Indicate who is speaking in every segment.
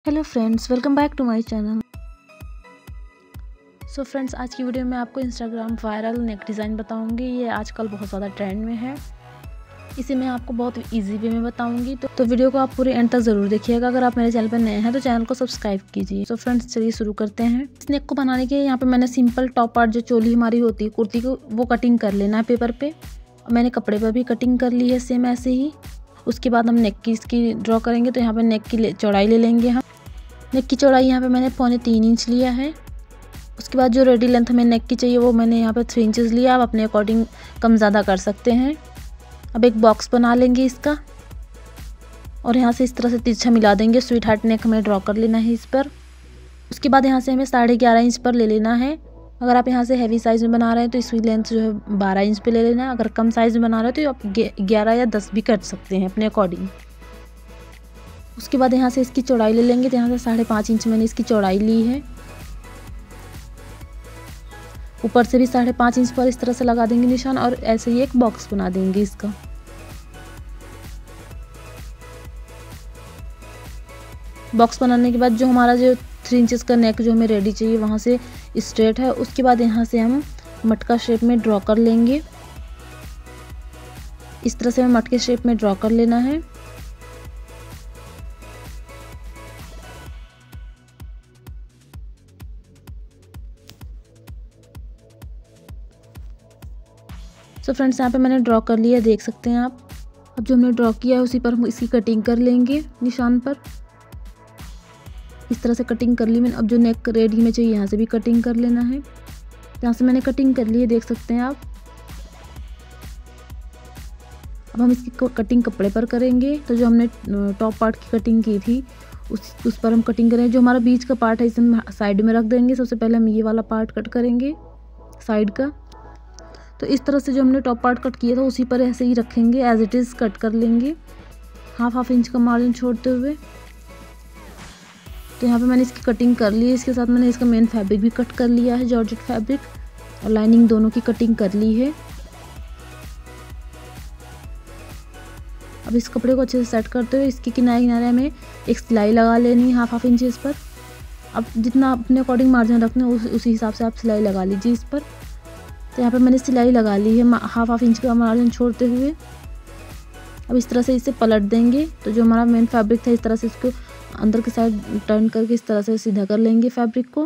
Speaker 1: Hello friends, welcome back to my channel. So friends, आज की video में आपको इंस्टाग्राम वायरल नेक डिज़ाइन बताऊंगी। ये आजकल बहुत ज़्यादा ट्रेंड में है। इसे मैं आपको बहुत इजी वे में बताऊंगी, तो वीडियो को आप पूरे एंड तक ज़रूर देखिएगा। अगर आप मेरे चैनल पर नए हैं तो चैनल को सब्सक्राइब कीजिए। सो फ्रेंड्स, चलिए शुरू करते हैं। इस नेक को बनाने के लिए यहाँ पे मैंने सिंपल टॉप पार्ट, जो चोली हमारी होती है कुर्ती को, वो कटिंग कर लेना है पेपर पे। मैंने कपड़े पर भी कटिंग कर ली है सेम ऐसे ही। उसके बाद हम नेक की इसकी ड्रॉ करेंगे। तो यहाँ पे नेक की चौड़ाई ले लेंगे हम। नेक की चौड़ाई यहाँ पे मैंने 3.25 इंच लिया है। उसके बाद जो रेडी लेंथ हमें नेक की चाहिए वो मैंने यहाँ पे 3 इंचेस लिया। आप अपने अकॉर्डिंग कम ज़्यादा कर सकते हैं। अब एक बॉक्स बना लेंगे इसका, और यहाँ से इस तरह से तिरछा मिला देंगे। स्वीट हार्ट नेक हमें ड्रॉ कर लेना है इस पर। उसके बाद यहाँ से हमें 11.5 इंच पर ले लेना है। अगर आप यहाँ से हैवी साइज़ में बना रहे हैं तो इसकी लेंथ जो है 12 इंच पे ले लेना है। अगर कम साइज़ में बना रहे हैं तो आप 11 या 10 भी कर सकते हैं अपने अकॉर्डिंग। उसके बाद यहाँ से इसकी चौड़ाई ले लेंगे। तो यहाँ से 5.5 इंच मैंने इसकी चौड़ाई ली है। ऊपर से भी 5.5 इंच पर इस तरह से लगा देंगे निशान, और ऐसे ही एक बॉक्स बना देंगे इसका। बॉक्स बनाने के बाद जो हमारा जो 3 इंचेस का नेक जो हमें रेडी चाहिए वहाँ से स्ट्रेट है। उसके बाद यहाँ से हम मटका शेप में ड्रॉ कर लेंगे। इस तरह से हमें मटके शेप में ड्रॉ कर लेना है। सो फ्रेंड्स, यहाँ पे मैंने ड्रॉ कर लिया, देख सकते हैं आप। अब जो हमने ड्रॉ किया है उसी पर हम इसकी कटिंग कर लेंगे निशान पर। इस तरह से कटिंग कर ली मैंने। अब जो नेक रेडी में चाहिए यहाँ से भी कटिंग कर लेना है। यहाँ से मैंने कटिंग कर ली है, देख सकते हैं आप। अब हम इसकी कटिंग कपड़े पर करेंगे। तो जो हमने टॉप पार्ट की कटिंग की थी उस पर हम कटिंग करेंगे। जो हमारा बीच का पार्ट है इसे हम साइड में रख देंगे। सबसे पहले हम ये वाला पार्ट कट करेंगे साइड का। तो इस तरह से जो हमने टॉप पार्ट कट किया था उसी पर ऐसे ही रखेंगे, एज इट इज़ कट कर लेंगे, हाफ इंच का मार्जिन छोड़ते हुए। तो यहाँ पे मैंने इसकी कटिंग कर ली है। इसके साथ मैंने इसका मेन फैब्रिक भी कट कर लिया है, जॉर्जेट फैब्रिक, और लाइनिंग दोनों की कटिंग कर ली है। अब इस कपड़े को अच्छे से सेट करते हुए इसके किनारे किनारे हमें एक सिलाई लगा लेनी है हाफ इंच इस पर। अब जितना अपने अकॉर्डिंग मार्जिन रखना है उसी हिसाब से आप सिलाई लगा लीजिए इस पर। तो यहाँ पे मैंने सिलाई लगा ली है हाफ इंच का मार्जिन छोड़ते हुए। अब इस तरह से इसे पलट देंगे। तो जो हमारा मेन फैब्रिक था इस तरह से इसको अंदर की साइड टर्न करके इस तरह से सीधा कर लेंगे फैब्रिक को।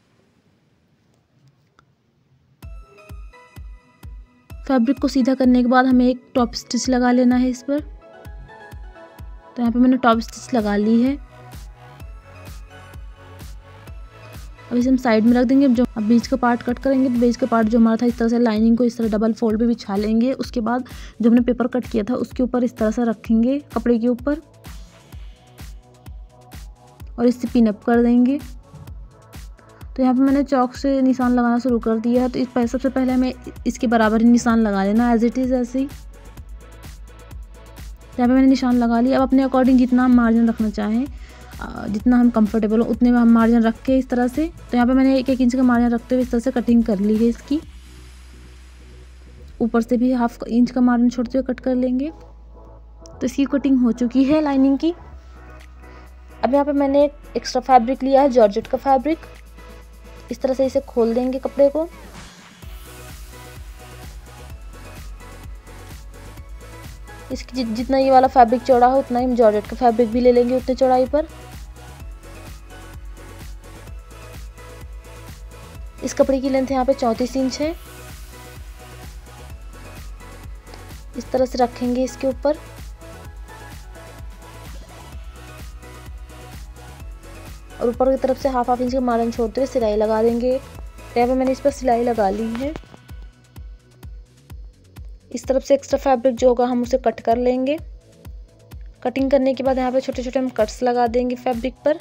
Speaker 1: फैब्रिक को सीधा करने के बाद हमें एक टॉप स्टिच लगा लेना है इस पर। तो यहाँ पे मैंने टॉप स्टिच लगा ली है। अब इसे हम साइड में रख देंगे। अब बीच का पार्ट कट करेंगे। तो बीच का पार्ट जो हमारा था इस तरह से लाइनिंग को इस तरह डबल फोल्ड पे बिछा लेंगे। उसके बाद जो हमने पेपर कट किया था उसके ऊपर इस तरह से रखेंगे कपड़े के ऊपर, और इससे पिन अप कर देंगे। तो यहाँ पे मैंने चौक से निशान लगाना शुरू कर दिया है। तो इस सबसे पहले हमें इसके बराबर ही निशान लगा लेना, एज इट इज़ ऐसे ही। यहाँ पे मैंने निशान लगा लिया। अब अपने अकॉर्डिंग जितना हम मार्जिन रखना चाहें, जितना हम कंफर्टेबल हो उतने में हम मार्जिन रख के इस तरह से। तो यहाँ पे मैंने 1 इंच का मार्जिन रखते हुए इस तरह से कटिंग कर ली है इसकी। ऊपर से भी हाफ इंच का मार्जिन छोड़ते हुए कट कर लेंगे। तो इसकी कटिंग हो चुकी है लाइनिंग की। अब यहाँ पे मैंने एक एक्स्ट्रा फैब्रिक लिया है, जॉर्जेट का फैब्रिक। इस तरह से इसे खोल देंगे कपड़े को। इसकी जितना ये वाला फैब्रिक चौड़ा हो उतना ही हम जॉर्जेट का फैब्रिक भी ले लेंगे उतने चौड़ाई पर। इस कपड़े की लेंथ यहाँ पे 34 इंच है। इस तरह से रखेंगे इसके ऊपर। और ऊपर की तरफ से हाफ इंच का मार्जिन छोड़ते हुए सिलाई लगा देंगे। यहाँ पे मैंने इस पर सिलाई लगा ली है। इस तरफ से एक्स्ट्रा फैब्रिक जो होगा हम उसे कट कर लेंगे। कटिंग करने के बाद यहाँ पे छोटे छोटे हम कट्स लगा देंगे फैब्रिक पर।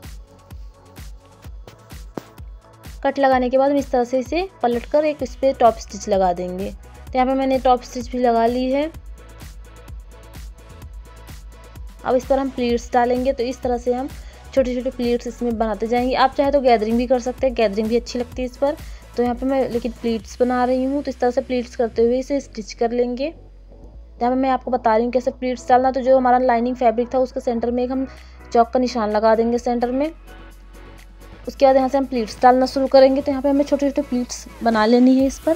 Speaker 1: कट लगाने के बाद हम इस तरह से इसे पलट कर एक इस पर टॉप स्टिच लगा देंगे। तो यहाँ पे मैंने टॉप स्टिच भी लगा ली है। अब इस पर हम प्लीट्स डालेंगे। तो इस तरह से हम छोटे छोटे प्लीट्स इसमें बनाते जाएंगे। आप चाहे तो गैदरिंग भी कर सकते हैं, गैदरिंग भी अच्छी लगती है इस पर। तो यहाँ पे मैं लेकिन प्लीट्स बना रही हूँ। तो इस तरह से प्लीट्स करते हुए इसे स्टिच कर लेंगे। यहाँ पे मैं आपको बता रही हूँ कैसे प्लीट्स डालना। तो जो हमारा लाइनिंग फैब्रिक था उसके सेंटर में एक हम चौक का निशान लगा देंगे सेंटर में। उसके बाद यहाँ से हम प्लीट्स डालना शुरू करेंगे। तो यहाँ पे हमें छोटे छोटे प्लीट्स बना लेनी है इस पर।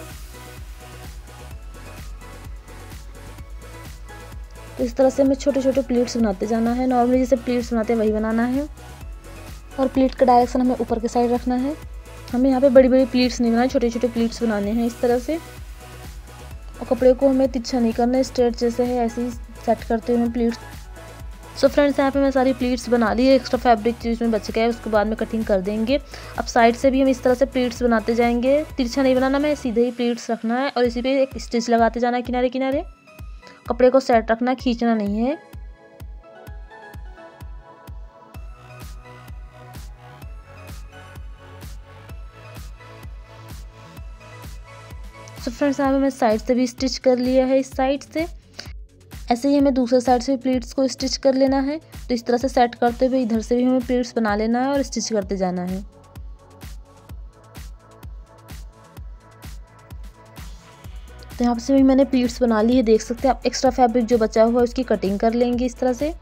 Speaker 1: तो इस तरह से हमें छोटे छोटे प्लीट्स बनाते जाना है। नॉर्मली जैसे प्लीट्स बनाते हैं वही बनाना है। और प्लीट का डायरेक्शन हमें ऊपर के साइड रखना है। हमें यहाँ पे बड़ी बड़ी प्लीट्स नहीं बनानी, छोटे छोटे प्लीट्स बनाने हैं इस तरह से। और कपड़े को हमें तिरछा नहीं करना है, स्ट्रेट जैसे है ऐसे ही सेट करते हुए प्लीट्स। सो फ्रेंड्स, यहाँ पे मैं सारी प्लीट्स बना ली है। एक्स्ट्रा फैब्रिक चीज़ में बच गया है, उसके बाद में कटिंग कर देंगे। अब साइड से भी हम इस तरह से प्लीट्स बनाते जाएंगे। तिरछा नहीं बनाना, मैं सीधे ही प्लीट्स रखना है और इसी पे एक स्टिच लगाते जाना है किनारे किनारे। कपड़े को सेट रखना है, खींचना नहीं है। तो फ्रेंड्स, यहाँ पे मैं साइड से भी स्टिच कर लिया है इस साइड से। ऐसे ही हमें दूसरे साइड से प्लीट्स को स्टिच कर लेना है। तो इस तरह से सेट करते हुए इधर से भी हमें प्लीट्स बना लेना है और स्टिच करते जाना है। तो यहाँ से भी मैंने प्लीट्स बना ली है, देख सकते हैं आप। एक्स्ट्रा फैब्रिक जो बचा हुआ है उसकी कटिंग कर लेंगे इस तरह से।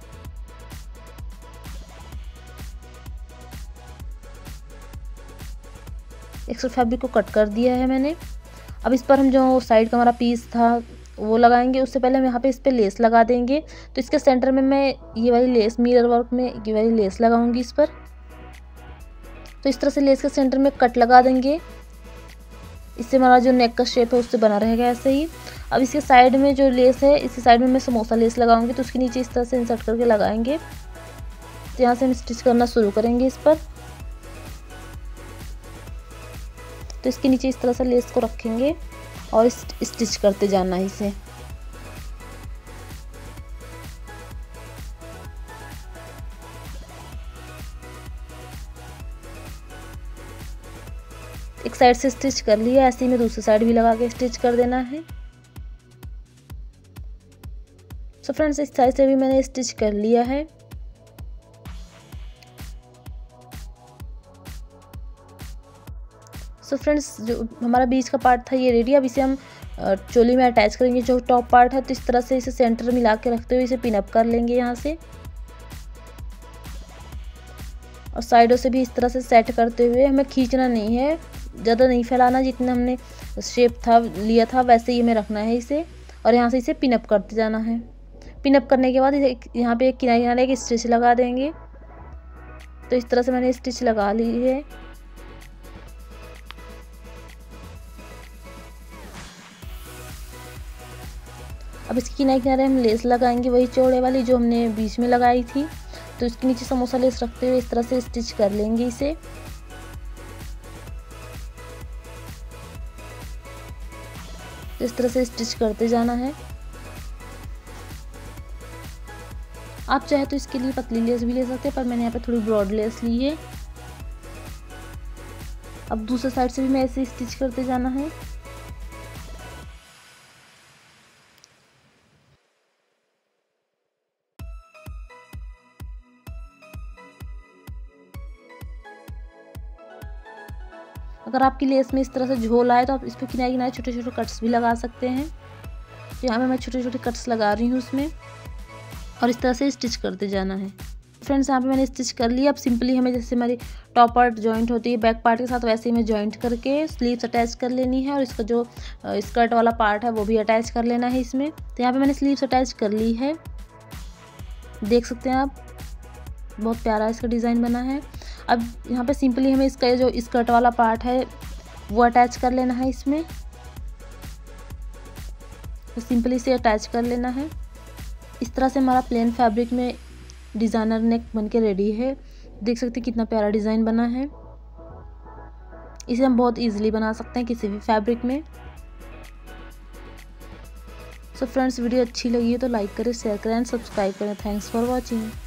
Speaker 1: एक्स्ट्रा फैब्रिक को कट कर दिया है मैंने। अब इस पर हम जो साइड का हमारा पीस था वो लगाएंगे। उससे पहले हम यहाँ पे इस पर लेस लगा देंगे। तो इसके सेंटर में मैं ये वाली लेस, मिरर वर्क में ये वाली लेस लगाऊंगी इस पर। तो इस तरह से लेस के सेंटर में कट लगा देंगे। इससे हमारा जो नेक का शेप है उससे बना रहेगा ऐसे ही। अब इसके साइड में जो लेस है, इसके साइड में मैं समोसा लेस लगाऊंगी। तो उसके नीचे इस तरह से इंसर्ट करके लगाएंगे। तो यहाँ से हम स्टिच करना शुरू करेंगे इस पर। तो इसके नीचे इस तरह से लेस को रखेंगे और स्टिच करते जाना है इसे। एक साइड से स्टिच कर लिया, ऐसे ही में दूसरी साइड भी लगा के स्टिच कर देना है। सो फ्रेंड्स, इस साइड से भी मैंने स्टिच कर लिया है। सो फ्रेंड्स, जो हमारा बीच का पार्ट था ये रेडी। अब इसे हम चोली में अटैच करेंगे जो टॉप पार्ट है। तो इस तरह से इसे सेंटर मिला के रखते हुए इसे पिन अप कर लेंगे यहाँ से। और साइडों से भी इस तरह से सेट करते हुए, हमें खींचना नहीं है, ज़्यादा नहीं फैलाना, जितना हमने शेप था लिया था वैसे ही हमें रखना है इसे। और यहाँ से इसे पिन अप करते जाना है। पिन अप करने के बाद यहाँ पे एक किनारे किनारे एक स्टिच लगा देंगे। तो इस तरह से मैंने स्टिच लगा ली है। अब इसके किनारे किनारे हम लेस लगाएंगे, वही चौड़े वाली जो हमने बीच में लगाई थी। तो इसके नीचे समोसा लेस रखते हुए इस तरह से स्टिच कर लेंगे इसे। इस तरह से स्टिच करते जाना है। आप चाहे तो इसके लिए पतली लेस भी ले सकते हैं, पर मैंने यहाँ पे थोड़ी ब्रॉड लेस ली है। अब दूसरे साइड से भी मैं ऐसे स्टिच करते जाना है। अगर आपकी लेस में इस तरह से झोल आए तो आप इस पर किनारे किनारे छोटे छोटे कट्स भी लगा सकते हैं। तो यहाँ पे मैं छोटे छोटे कट्स लगा रही हूँ उसमें, और इस तरह से स्टिच करते जाना है। फ्रेंड्स, यहाँ पे मैंने स्टिच कर लिया। अब सिंपली हमें जैसे हमारी टॉप पार्ट जॉइंट होती है बैक पार्ट के साथ, वैसे ही मैं जॉइंट करके स्लीव्स अटैच कर लेनी है। और इसका जो स्कर्ट वाला पार्ट है वो भी अटैच कर लेना है इसमें। तो यहाँ पे मैंने स्लीव्स अटैच कर ली है, देख सकते हैं आप। बहुत प्यारा इसका डिज़ाइन बना है। अब यहाँ पे सिंपली हमें इसका जो स्कर्ट वाला पार्ट है वो अटैच कर लेना है इसमें। तो सिंपली से अटैच कर लेना है। इस तरह से हमारा प्लेन फैब्रिक में डिज़ाइनर नेक बनके रेडी है। देख सकते हैं कितना प्यारा डिज़ाइन बना है। इसे हम बहुत इजीली बना सकते हैं किसी भी फैब्रिक में। सो फ्रेंड्स, वीडियो अच्छी लगी है तो लाइक करें, शेयर करें एंड सब्सक्राइब करें। Thanks for watching.